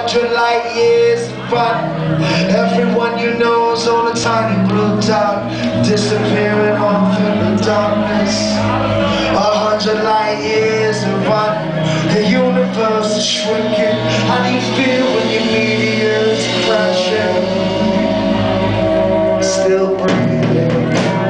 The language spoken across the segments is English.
100 light years in front. Everyone you know is on a tiny blue dot, disappearing off in the darkness. 100 light years in front. The universe is shrinking. How do you feel when your meteor's crashing? Still breathing.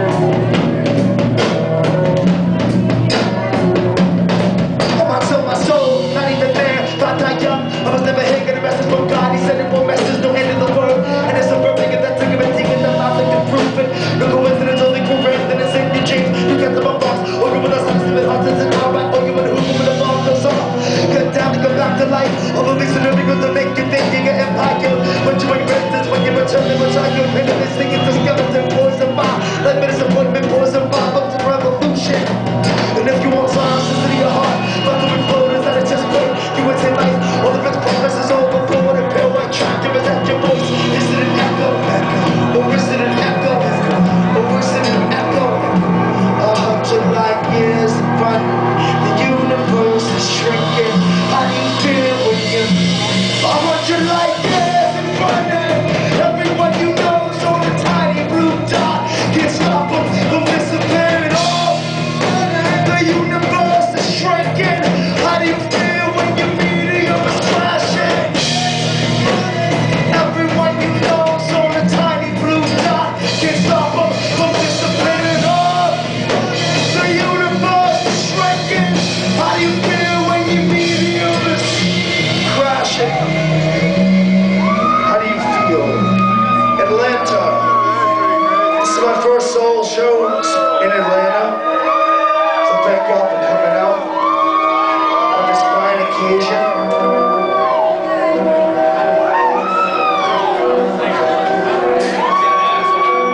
I was never here, get a message from God. He said it won't message, no end of the world. And it's a verdict, and that's a given thing, and the logic to prove it. No coincidence, only correct, and it's in your dreams. You get them a box, or you with us, with hearts and combat, or you with a hook, with a bomb goes off. Get down and come back to life. All the things that are good to make you think you get empire. But you ain't resistance when you return to retire. You're in this thing, it's a skeleton, poison fire. Like medicine, appointment, poison fire, up to revolution. And if you want science, listen to your heart. But the floaters that are just great, you would say life. All the rich progress is overflowing and pale white tractor is at your voice. Is it an echo? Or is it an echo? Or is it an echo? 100 light years in front. The universe is shrinking. How do you feel when you're 100 light years in front? Everyone you know is on a tiny blue dot. Can't stop them from disappearing. Oh, the universe is shrinking. How do you feel when your meteor is crashing? Everyone you know is on a tiny blue dot. Can't stop them from disappearing. Oh, the universe is shrinking. How do you feel when your meteor is crashing? How do you feel? Atlanta. This is my first solo show in Atlanta. So thank y'all for coming out on this fine occasion.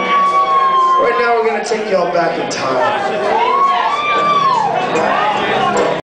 Right now we're going to take y'all back in time.